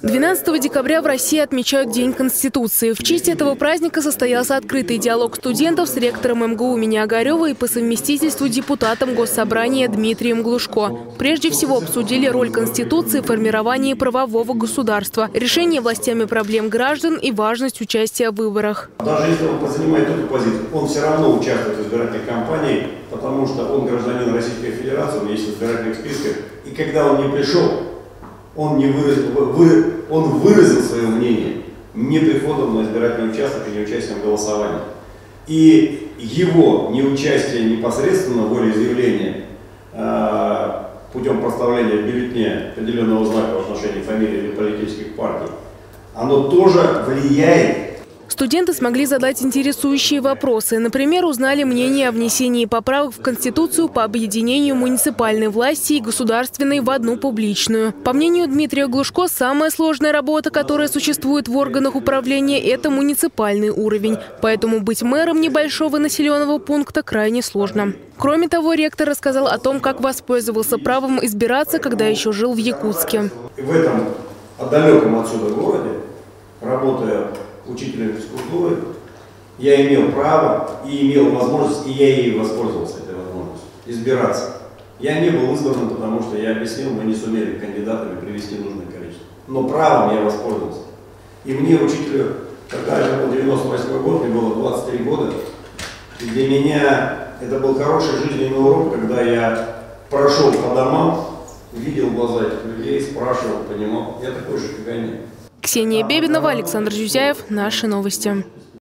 12 декабря в России отмечают День Конституции. В честь этого праздника состоялся открытый диалог студентов с ректором МГУ имени Огарева и по совместительству депутатом Госсобрания Дмитрием Глушко. Прежде всего обсудили роль Конституции в формировании правового государства, решение властями проблем граждан и важность участия в выборах. Даже если он занимает эту позицию, он все равно участвует в избирательной кампании, потому что он гражданин Российской Федерации, он есть в избирательных списках. И когда он не пришел, он выразил свое мнение не приходом на избирательный участок и не участием в голосовании. И его неучастие непосредственно в волеизъявлении путем проставления в бюллетене определенного знака в отношении фамилии или политических партий, оно тоже влияет. Студенты смогли задать интересующие вопросы. Например, узнали мнение о внесении поправок в Конституцию по объединению муниципальной власти и государственной в одну публичную. По мнению Дмитрия Глушко, самая сложная работа, которая существует в органах управления, это муниципальный уровень. Поэтому быть мэром небольшого населенного пункта крайне сложно. Кроме того, ректор рассказал о том, как воспользовался правом избираться, когда еще жил в Якутске. В этом далеком отсюда городе, работая учителем физкультуры, я имел право и имел возможность, и я ей воспользовался этой возможностью, избираться. Я не был избранным, потому что я объяснил, мы не сумели кандидатами привести нужное количество. Но правом я воспользовался. И мне, учителю, когда это был 98 год, мне было 23 года, и для меня это был хороший жизненный урок, когда я прошел по домам, видел глаза этих людей, спрашивал, понимал, я такой же, как они. Ксения Бебинова, Александр Зюзяев. Наши новости.